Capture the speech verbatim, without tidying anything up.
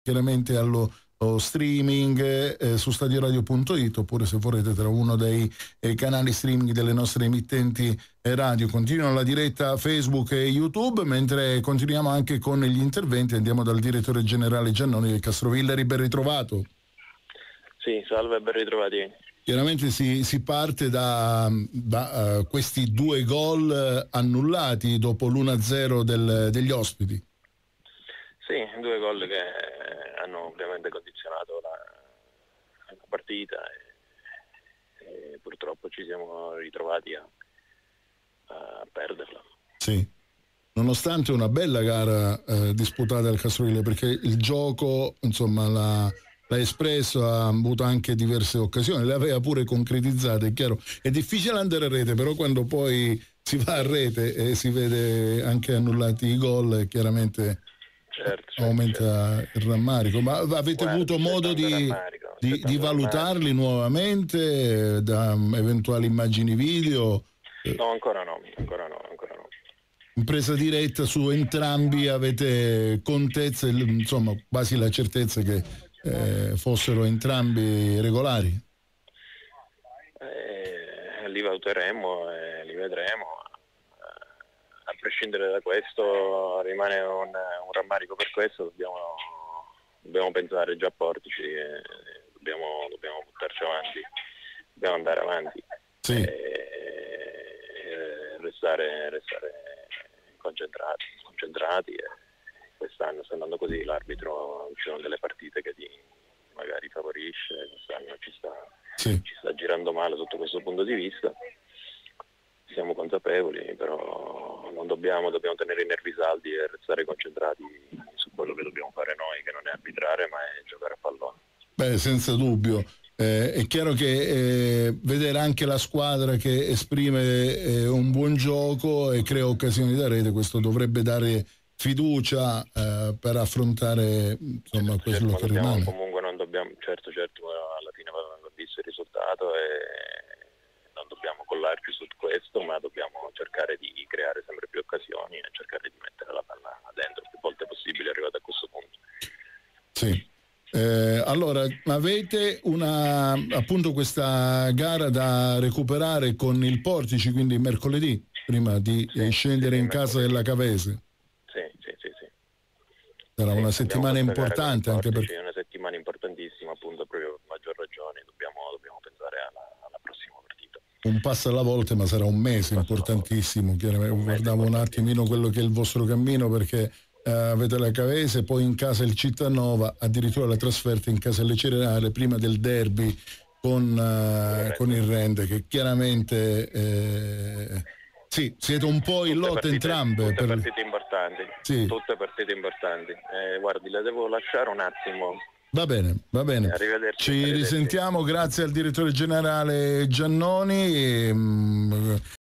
chiaramente allo streaming eh, su stadioradio punto it, oppure se vorrete tra uno dei eh, canali streaming delle nostre emittenti eh, radio. Continuano la diretta Facebook e YouTube, mentre continuiamo anche con gli interventi. Andiamo dal direttore generale Giannoni del Castrovillari. Ben ritrovato. Sì, salve, ben ritrovati. Chiaramente si, si parte da, da uh, questi due gol annullati dopo l'uno a zero del, degli ospiti. Sì, due gol che hanno ovviamente condizionato la, la partita e, e purtroppo ci siamo ritrovati a, a perderla. Sì, nonostante una bella gara eh, disputata al Castrovillari, perché il gioco, insomma, la, l'ha espresso, ha avuto anche diverse occasioni, le aveva pure concretizzate, è chiaro. È difficile andare a rete, però quando poi si va a rete e si vede anche annullati i gol, chiaramente certo, certo, aumenta certo. il rammarico. Ma avete Guarda, avuto modo di, rammarico, di, di valutarli rammarico. nuovamente da eventuali immagini video? No, ancora no, ancora no, ancora no. In presa diretta su entrambi avete contezza, insomma, quasi la certezza che eh, fossero entrambi regolari? Eh, li valuteremo e li vedremo. A prescindere da questo rimane un, un rammarico per questo, dobbiamo, dobbiamo pensare già a Portici, e dobbiamo, dobbiamo buttarci avanti, dobbiamo andare avanti sì. e, e restare, restare concentrati, concentrati e quest'anno sta andando così, l'arbitro, ci sono delle partite che ti magari favorisce, quest'anno ci sta, sì. ci sta girando male sotto questo punto di vista. Siamo consapevoli, però non dobbiamo, dobbiamo tenere i nervi saldi e restare concentrati su quello che dobbiamo fare noi, che non è arbitrare ma è giocare a pallone. Beh, senza dubbio. Eh, è chiaro che eh, vedere anche la squadra che esprime eh, un buon gioco e crea occasioni da rete, questo dovrebbe dare fiducia eh, per affrontare insomma certo, quello certo, che dobbiamo, rimane. Comunque non dobbiamo, certo, certo, alla fine va visto il risultato e non dobbiamo collarci su questo, ma dobbiamo cercare di creare sempre più occasioni e cercare di mettere la palla dentro più volte possibile arrivato a questo punto. Sì. Eh, allora, avete una appunto questa gara da recuperare con il Portici, quindi mercoledì, prima di sì, scendere sì, in casa della Cavese. Sì, sì, sì, sì. Sarà sì, una settimana importante anche Portici, perché è una settimana importantissima, appunto, proprio per maggior ragione dobbiamo, dobbiamo pensare alla, alla prossima partita. Un passo alla volta, ma sarà un mese un importantissimo. Chiaramente un guardiamo un attimino quello che è il vostro cammino, perché eh, avete la Cavese, poi in casa il Cittanova, addirittura la trasferta in casa alle Cereale prima del derby con, eh, con il Rende, che chiaramente eh, sì, siete un po' in lotta partite, entrambe. Tutte per... partite importanti, sì. tutte partite importanti. Eh, guardi, le devo lasciare un attimo. Va bene, va bene. Arrivederci. Ci arrivederci. risentiamo, grazie al direttore generale Giannoni. E, mh,